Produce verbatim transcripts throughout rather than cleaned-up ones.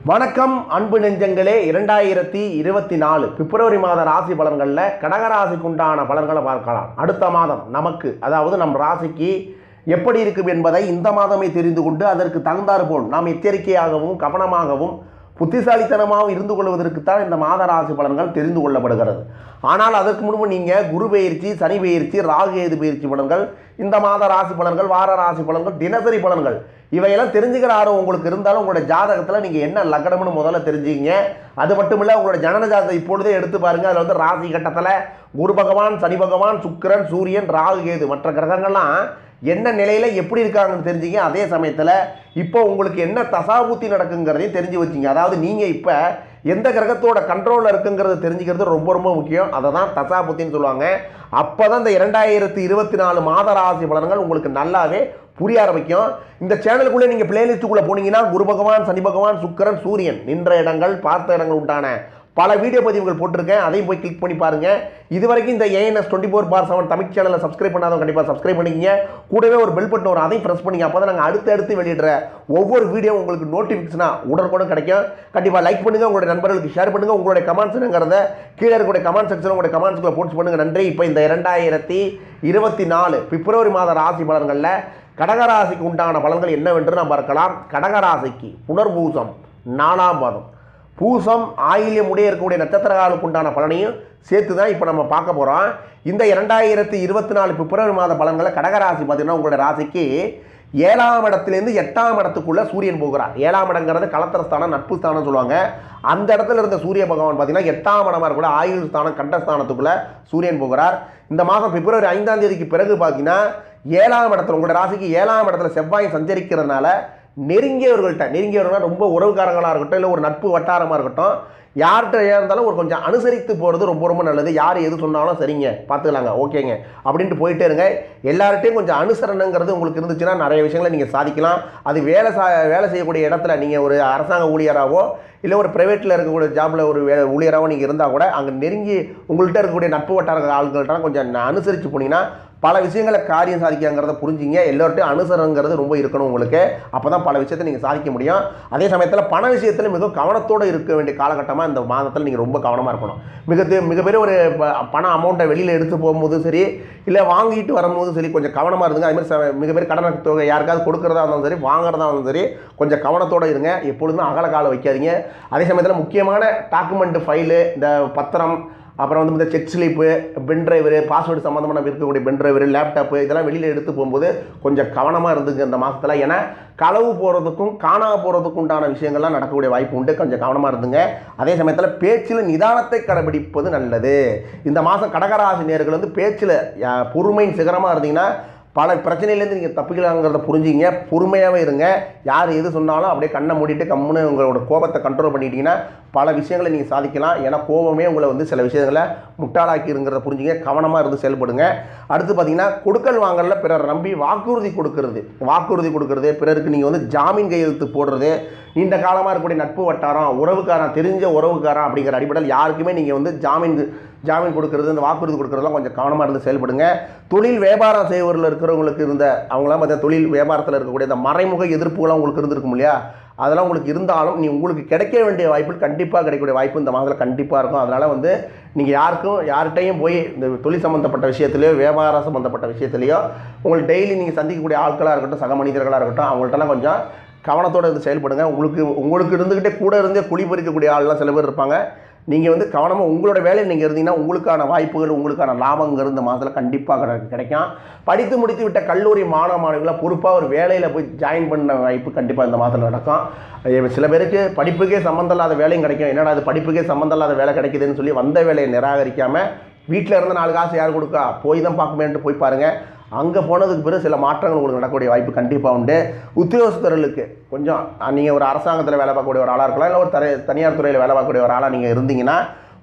வணக்கம் அன்பு நெஞ்சங்களே. இரண்டாயிரத்தி இருபத்தி நாலு பிப்ரவரி மாத ராசி பலன்களில் கடகராசிக்கு உண்டான பலன்களை பார்க்கலாம். அடுத்த மாதம் நமக்கு, அதாவது நம் ராசிக்கு எப்படி இருக்கும் என்பதை இந்த மாதமே தெரிந்து கொண்டு அதற்கு தகுந்தாறு போல் நாம் எச்சரிக்கையாகவும் கவனமாகவும் புத்திசாலித்தனமாகவும் இருந்து கொள்வதற்குத்தான் இந்த மாத ராசி பலன்கள் தெரிந்து கொள்ளப்படுகிறது. ஆனால் அதற்கு முன்பு நீங்கள் குரு பெயர்ச்சி, சனி பெயர்ச்சி, ராகு கேது பெயர்ச்சி பலன்கள், இந்த மாத ராசி பலன்கள், வார ராசி பலன்கள், தினசரி பலன்கள் இவையெல்லாம் தெரிஞ்சுக்கிற ஆர்வம் உங்களுக்கு இருந்தாலும் உங்களுடைய ஜாதகத்தில் நீங்கள் என்ன லக்னம்னு முதல்ல தெரிஞ்சுக்கிங்க. அது மட்டும் இல்லை, உங்களோட ஜனன ஜாதகத்தை இப்பொழுதே எடுத்து பாருங்கள். அதில் வந்து ராசி கட்டத்தில் குரு பகவான், சனி பகவான், சுக்கிரன், சூரியன், ராகு கேது மற்ற கிரகங்கள்லாம் என்ன நிலையில் எப்படி இருக்காங்கன்னு தெரிஞ்சுங்க. அதே சமயத்தில் இப்போ உங்களுக்கு என்ன தசாபுத்தி நடக்குங்கிறதையும் தெரிஞ்சு வச்சிங்க. அதாவது நீங்கள் இப்போ எந்த கிரகத்தோட கண்ட்ரோலில் இருக்குங்கிறத தெரிஞ்சுக்கிறது ரொம்ப ரொம்ப முக்கியம். அதை தான் தசாபுத்தின்னு சொல்லுவாங்க. அப்போ தான் இந்த இரண்டாயிரத்தி இருபத்தி நாலு மாத ராசி பலன்கள் உங்களுக்கு நல்லாவே புரிய ஆரம்பிக்கும். இந்த சேனலுக்குள்ளே நீங்கள் பிளேலிஸ்ட்டுக்குள்ளே போனீங்கன்னா குரு பகவான், சனி பகவான், சுக்கிரன், சூரியன் நின்ற இடங்கள், பார்த்த இடங்கள் உண்டான பல வீடியோ பதிவுகள் போட்டிருக்கேன். அதையும் போய் கிளிக் பண்ணி பாருங்கள். இது வரைக்கும் இந்த ANS twenty four bar seven Tamil சேனலை சப்ஸ்கிரைப் பண்ணாதவங்க கண்டிப்பாக சப்ஸ்கிரைப் பண்ணிக்கிங்க. கூடவே ஒரு பெல் பட்டன் வரும், அதையும் ப்ரெஸ் பண்ணிங்க. அப்போ தான் நாங்கள் அடுத்து அடுத்து வெளியிடுற ஒவ்வொரு வீடியோ உங்களுக்கு நோட்டிஃபிகேஷனாக உடனுக்குடன் கிடைக்கும். கண்டிப்பாக லைக் பண்ணுங்கள், உங்களுடைய நண்பர்களுக்கு ஷேர் பண்ணுங்கள். உங்களுடைய கமெண்ட்ஸுங்கிறத கீழே இருக்கக்கூடிய கமெண்ட் செக்ஷன் உங்களுடைய கமெண்ட்ஸுக்குள்ள போஸ்ட் பண்ணுங்கள். நன்றி. இப்போ இந்த இரண்டாயிரத்தி இருபத்தி நாலு பிப்ரவரி மாத ராசி பலன்களில் கடகராசிக்கு உண்டான பலன்கள் என்னவென்று நாம் பார்க்கலாம். கடகராசிக்கு புனர்பூசம் நாலாம் பாதம், பூசம், ஆயில்யம் உடைய இருக்கக்கூடிய நட்சத்திரங்களுக்கு உண்டான பலனையும் சேர்த்து தான் இப்போ நம்ம பார்க்க போகிறோம். இந்த இரண்டாயிரத்தி இருபத்தி நாலு பிப்ரவரி மாத பலன்களை கடகராசி பார்த்தீங்கன்னா உங்களுடைய ராசிக்கு ஏழாம் இடத்துலேருந்து எட்டாம் இடத்துக்குள்ளே சூரியன் போகிறார். ஏழாம் இடங்கிறது கலத்திரஸ்தானம், நட்பு ஸ்தானம் சொல்லுவாங்க. அந்த இடத்துல இருந்த சூரிய பகவான் பார்த்தீங்கன்னா எட்டாம் இடமாக கூட ஆயுள் ஸ்தானம், கண்டஸ்தானத்துக்குள்ளே சூரியன் போகிறார். இந்த மாதம் பிப்ரவரி ஐந்தாம் தேதிக்கு பிறகு பார்த்தீங்கன்னா ஏழாம் இடத்துல உங்களுடைய ராசிக்கு ஏழாம் இடத்துல செவ்வாய் சஞ்சரிக்கிறதுனால நெருங்கியவர்கள்ட்ட, நெருங்கியவர்கள் ரொம்ப உறவுக்காரங்களாக இருக்கட்டும், இல்லை ஒரு நட்பு வட்டாரமாக இருக்கட்டும், யார்கிட்ட இருந்தாலும் ஒரு கொஞ்சம் அனுசரித்து போகிறது ரொம்ப ரொம்ப நல்லது. யார் எது சொன்னாலும் சரிங்க பார்த்துக்கலாங்க, ஓகேங்க அப்படின்ட்டு போயிட்டே இருங்க. எல்லார்ட்டையும் கொஞ்சம் அனுசரணைங்கிறது உங்களுக்கு இருந்துச்சுன்னா நிறைய விஷயங்களை நீங்கள் சாதிக்கலாம். அது வேலை சா வேலை செய்யக்கூடிய இடத்துல நீங்கள் ஒரு அரசாங்க ஊழியராகவோ இல்லை ஒரு ப்ரைவேட்டில் இருக்கக்கூடிய ஜாபில் ஒரு வே ஊழியராகவோ நீங்கள் இருந்தால் கூட அங்கே நெருங்கி உங்கள்கிட்ட இருக்கக்கூடிய நட்பு வட்டார ஆட்கள்கிட்ட கொஞ்சம் அனுசரித்து போனீங்கன்னா பல விஷயங்களை காரியம் சாதிக்காங்கிறத புரிஞ்சிங்க. எல்லோர்ட்டையும் அனுசரங்கிறது ரொம்ப இருக்கணும் உங்களுக்கு. அப்போ தான் பல விஷயத்தை நீங்கள் சாதிக்க முடியும். அதே சமயத்தில் பண விஷயத்தில் மிக கவனத்தோடு இருக்க வேண்டிய காலகட்டமாக இந்த மாதத்தில் நீங்கள் ரொம்ப கவனமாக இருக்கணும். மிக மிகப்பெரிய ஒரு பண அமௌண்ட்டை வெளியில் எடுத்து போகும்போது சரி, இல்லை வாங்கிட்டு வரும்போது சரி, கொஞ்சம் கவனமாக இருந்துங்க. அதுமாதிரி மிகப்பெரிய கடன் தொகை யாருக்காவது கொடுக்குறதா இருந்தாலும் சரி, வாங்குறதா இருந்தாலும் சரி, கொஞ்சம் கவனத்தோடு இருங்க. எப்பொழுதுமே அகல கால வைக்காதீங்க. அதே சமயத்தில் முக்கியமான டாக்குமெண்ட் ஃபைலு, இந்த பத்திரம், அப்புறம் வந்து இந்த cheque slip, pen driver, password சம்மந்தமான இருக்கக்கூடிய பென் டிரைவரு, லேப்டாப்பு இதெல்லாம் வெளியில் எடுத்து போகும்போது கொஞ்சம் கவனமாக இருந்துங்க இந்த மாதத்தில். ஏன்னா களவு போகிறதுக்கும் காணாமல் போகிறதுக்கும் உண்டான விஷயங்கள்லாம் நடக்கக்கூடிய வாய்ப்பு உண்டு. கொஞ்சம் கவனமாக இருந்துங்க. அதே சமயத்தில் பேச்சில் நிதானத்தை கடைபிடிப்பது நல்லது. இந்த மாதம் கடகராசி நேயர்கள் வந்து பேச்சில் பொறுமையின் சிகரமாக இருந்தீங்கன்னா பல பிரச்சனையிலேருந்து நீங்கள் தப்பிக்கலாங்கிறத புரிஞ்சிங்க. பொறுமையாகவே இருங்க. யார் எது சொன்னாலும் அப்படியே கண்ணை மூடிட்டு கம்முன்னு உங்களோட கோபத்தை கண்ட்ரோல் பண்ணிட்டீங்கன்னா பல விஷயங்களை நீங்கள் சாதிக்கலாம். ஏன்னா கோபமே உங்களை வந்து சில விஷயங்களை முட்டாளாக்கிருங்கிறத புரிஞ்சுங்க. கவனமாக இருந்து செயல்படுங்க. அடுத்து பார்த்தீங்கன்னா கொடுக்கல் வாங்கல பிறர் நம்பி வாக்குறுதி கொடுக்கறது, வாக்குறுதி கொடுக்கறது, பிறருக்கு நீங்கள் வந்து ஜாமீன் கையெழுத்து போடுறது, நீண்ட காலமாக இருக்கக்கூடிய நட்பு வட்டாரம், உறவுக்காரன், தெரிஞ்ச உறவுக்காரன் அப்படிங்கிற அடிப்படையில் யாருக்குமே நீங்கள் வந்து ஜாமீன் ஜாமீன் கொடுக்கறது, இந்த வாக்குறுதி கொடுக்குறதுலாம் கொஞ்சம் கவனமாக இருந்து செயல்படுங்க. தொழில் வியாபாரம் செய்வரில் இருக்கிறவங்களுக்கு இருந்த அவங்களாம் பார்த்தா தொழில் வியாபாரத்தில் இருக்கக்கூடிய இந்த மறைமுக எதிர்ப்புகள்லாம் உங்களுக்கு இருந்திருக்கும் இல்லையா, அதெல்லாம் உங்களுக்கு இருந்தாலும் நீ உங்களுக்கு கிடைக்க வேண்டிய வாய்ப்பு கண்டிப்பாக கிடைக்கக்கூடிய வாய்ப்பு இந்த மாதத்தில் கண்டிப்பாக இருக்கும். அதனால் வந்து நீங்கள் யாருக்கும் யார்கிட்டையும் போய் இந்த தொழில் சம்மந்தப்பட்ட விஷயத்துலையோ வியாபாரம் சம்மந்தப்பட்ட விஷயத்துலையோ உங்களுக்கு டெய்லி நீங்கள் சந்திக்கக்கூடிய ஆட்களாக இருக்கட்டும், சக மனிதர்களாக இருக்கட்டும், அவங்கள்ட்டலாம் கொஞ்சம் கவனத்தோடு இருந்து செயல்படுங்க. உங்களுக்கு உங்களுக்கு இருந்துக்கிட்டே கூட இருந்தே குழி பறிக்கக்கூடிய ஆள்லாம் சில பேர் இருப்பாங்க. நீங்கள் வந்து கவனமாக உங்களோட வேலையில் நீங்கள் இருந்தீங்கன்னா உங்களுக்கான வாய்ப்புகள், உங்களுக்கான லாபங்கிறது இந்த மாதத்தில் கண்டிப்பாக கிடைக்கும். படித்து முடித்து விட்ட கல்லூரி மாணவ மாணவிகளை பொறுப்பாக ஒரு வேலையில் போய் ஜாயின் பண்ண வாய்ப்பு கண்டிப்பாக இந்த மாதத்தில் நடக்கும். சில பேருக்கு படிப்புக்கே சம்மந்தம் இல்லாத வேலையும் கிடைக்கும். என்னடா அது படிப்புக்கே சம்மந்தம் இல்லாத வேலை கிடைக்குதுன்னு சொல்லி வந்த வேலையை நிராகரிக்காமல் வீட்டில் இருந்து நாலு காசு யார் கொடுக்கா, போய் தான் பார்க்கமேன்ட்டு போய் பாருங்கள். அங்கே போனதுக்கு பிறகு சில மாற்றங்கள் உங்களுக்கு நடக்கக்கூடிய வாய்ப்பு கண்டிப்பாக உண்டு. உத்தியோகஸ்தர்களுக்கு கொஞ்சம் நீங்கள் ஒரு அரசாங்கத்தில் வேலை பார்க்கக்கூடிய ஒரு ஆளாக இருக்கலாம், இல்லை ஒரு தர தனியார் துறையில் வேலை பார்க்கக்கூடிய ஒரு ஆளாக நீங்கள் இருந்தீங்கன்னா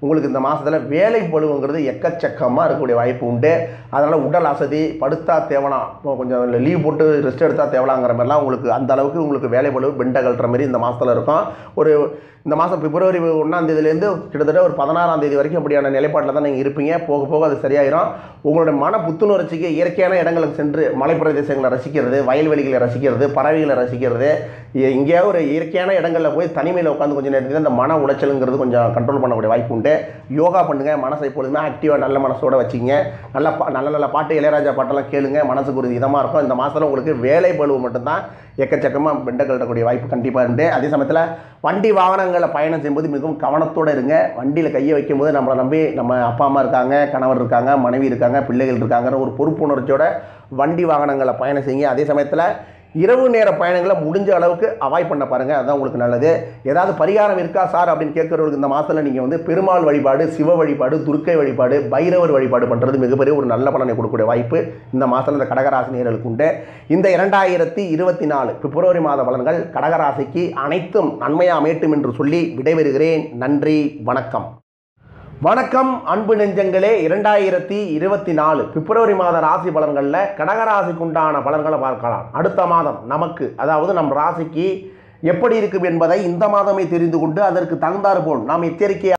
உங்களுக்கு இந்த மாதத்தில் வேலை பளுவுங்கிறது எக்கச்சக்கமாக இருக்கக்கூடிய வாய்ப்பு உண்டு. அதனால் உடல் அசதி, படுத்தா தேவலாம், கொஞ்சம் லீவ் போட்டு ரெஸ்ட் எடுத்தால் தேவலாங்கிற மாதிரிலாம் உங்களுக்கு அந்த அளவுக்கு உங்களுக்கு வேலை பளு பெண்டை கட்டுற மாதிரி இந்த மாதத்தில் இருக்கும். ஒரு இந்த மாதம் பிப்ரவரி ஒன்றாம் தேதியிலேருந்து கிட்டத்தட்ட ஒரு பதினாறாம் தேதி வரைக்கும் அப்படியான நிலைப்பாட்டில் தான் நீங்கள் இருப்பீங்க. போக போக அது சரியாயிரும். உங்களுடைய மன புத்துணர்ச்சிக்கு இயற்கையான இடங்களுக்கு சென்று மலைப்பிரதேசங்களை ரசிக்கிறது, வயல்வெளிகளை ரசிக்கிறது, பறவைகளை ரசிக்கிறது, எங்கேயாவது ஒரு இயற்கையான இடங்களில் போய் தனிமையில் உட்காந்து கொஞ்சம் நேரத்துக்கு அந்த மன உளைச்சலுங்கிறது கொஞ்சம் கண்ட்ரோல் பண்ணக்கூடிய வாய்ப்பு உண்டு. யோகா பண்ணுங்கள், மனசை எப்பொழுதுமே ஆக்டிவாக நல்ல மனசோடு வச்சிங்க. நல்ல பா நல்ல நல்ல பாட்டு, இளையராஜா பாட்டெல்லாம் கேளுங்க, மனசுக்கு ஒரு இதமாக இருக்கும். இந்த மாதத்தில் உங்களுக்கு வேலை பளுவு மட்டும்தான் எக்கச்சக்கமாக பெண்டை கட்டக்கூடிய வாய்ப்பு கண்டிப்பாக உண்டு. அதே சமயத்தில் வண்டி வாகனங்களில் பயணம் செய்யும்போது மிகவும் கவனத்தோடு இருங்க. வண்டியில் கையை வைக்கும்போது நம்மளை நம்பி நம்ம அப்பா அம்மா இருக்காங்க, கணவர் இருக்காங்க, மனைவி இருக்காங்க, பிள்ளைகள் இருக்காங்கிற ஒரு பொறுப்புணர்ச்சியோட வண்டி வாகனங்களை பயணம் செய்யுங்க. அதே சமயத்தில் இரவு நேர பயணங்களை முடிஞ்ச அளவுக்கு அவாய்ட் பண்ண பாருங்கள், அதுதான் உங்களுக்கு நல்லது. ஏதாவது பரிகாரம் இருக்கா சார் அப்படின்னு கேட்குறவங்களுக்கு இந்த மாதத்தில் நீங்கள் வந்து பெருமாள் வழிபாடு, சிவ வழிபாடு, துர்க்கை வழிபாடு, பைரவர் வழிபாடு பண்ணுறது மிகப்பெரிய ஒரு நல்ல பலனை கொடுக்கக்கூடிய வாய்ப்பு இந்த மாதத்தில் இந்த கடகராசினியர்களுக்கு உண்டு. இந்த இரண்டாயிரத்தி இருபத்தி நாலு பிப்ரவரி மாத பலன்கள் கடகராசிக்கு அனைத்தும் நன்மையாக அமையட்டும் என்று சொல்லி விடைபெறுகிறேன். நன்றி, வணக்கம். வணக்கம் அன்பு நெஞ்சங்களே. இரண்டாயிரத்தி இருபத்தி நாலு பிப்ரவரி மாத ராசி பலன்களில் கடகராசிக்குண்டான பலன்களை பார்க்கலாம். அடுத்த மாதம் நமக்கு, அதாவது நம் ராசிக்கு எப்படி இருக்கும் என்பதை இந்த மாதமே தெரிந்து கொண்டு அதற்கு தகுந்தாறு போல் நாம் எச்சரிக்கையாக